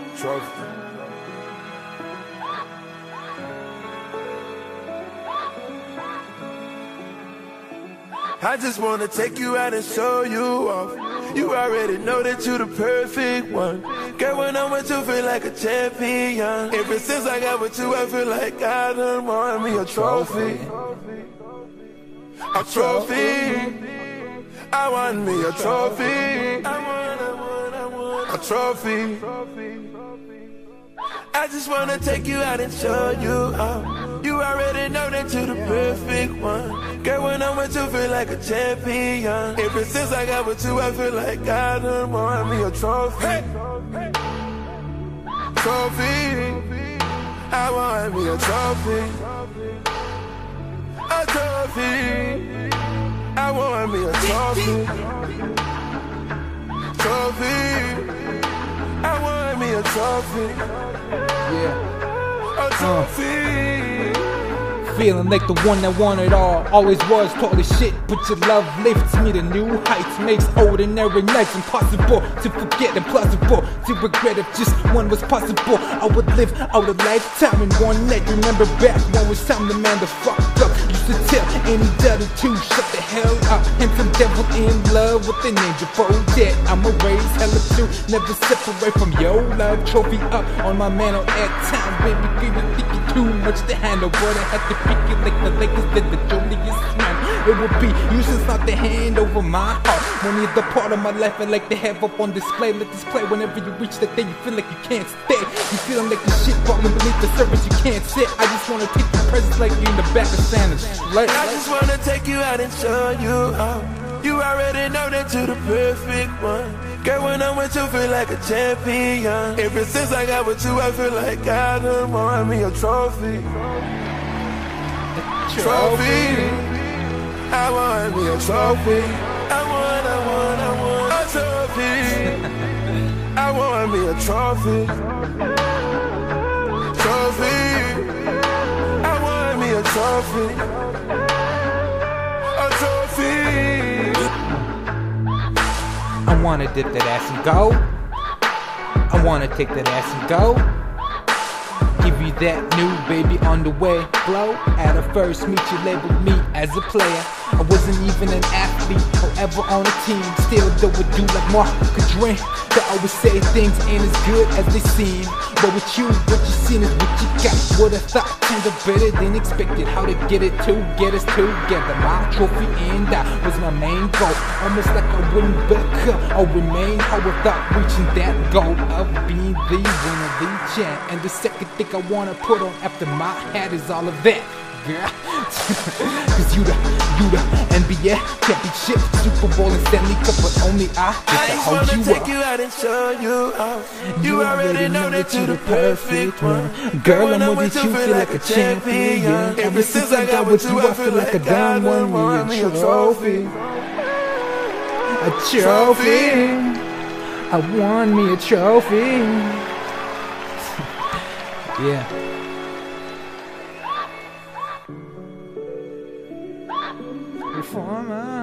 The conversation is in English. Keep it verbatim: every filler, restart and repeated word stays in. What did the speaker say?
Trophy. I just wanna take you out and show you off. You already know that you the perfect one. Girl, when I'm with you, feel like a champion. Ever since I got with you, I feel like I done won me a trophy. A trophy. I won me a trophy. I won, I won, I won a trophy. I just wanna take you out and show you off. You already know that you're the perfect one. Girl, when I'm with you, feel like a champion. Ever since I got with you, I feel like I done won me a trophy. Hey. Trophy. I want me a trophy. A trophy. I want me a trophy. Trophy. I want me a trophy. Yeah. A trophy. Uh. Feeling like the one that won it all. Always was, tall as shit, but your love lifts me to new heights. Makes ordinary nights impossible to forget, implausible to regret if just one was possible. I would live out a lifetime in one night. Remember back when it was time the man to fuck up. Used to tell any other to shut the hell up. Handsome devil in love with an angel for that. I'ma raise hella too, never separate from your love. Trophy up on my mantle at time. Baby, give me think you too much to handle, but I had to pick it like the Lakers did the Julius Randle. It would be useless not to hand over my heart. Money is the part of my life I like to have up on display. Let this play whenever you reach that day you feel like you can't stay. You feeling like the shit falling beneath the surface you can't sit. I just wanna take your presence like you in the back of Santa's sleigh. I just wanna take you out and show you off. You already know that you're the perfect one. Girl, when I'm with you, feel like a champion. Ever since I got with you, I feel like I done won me a trophy. Trophy. I want me a trophy. I want, I want, I want a trophy. I want me a trophy. Trophy. I want me a trophy. A trophy. I wanna dip that ass and go. I wanna take that ass and go. Give you that new baby on the way. Blow at a first meet you labeled me as a player. I wasn't even an athlete or ever on a team. Still though would do like Mark could dream. They always say things ain't as good as they seem. But with you, what you seen is what you got. What I thought turned out better than expected. How to get it to get us together. My trophy and that was my main goal. Almost like I wouldn't back up or remain how without reaching that goal of being the winner, the champ. And the second thing I wanna put on after my hat is all of that, girl. Cause you the, you the N B A championship, Super Bowl and Stanley Cup, but only I get to hold you up. I just wanna take you out and show you off. You already know that you're the perfect one. Girl, I'm with you, feel like a champion. Ever since I got with you, I feel like I done won me a trophy. A trophy. I won me a trophy. Yeah. Before my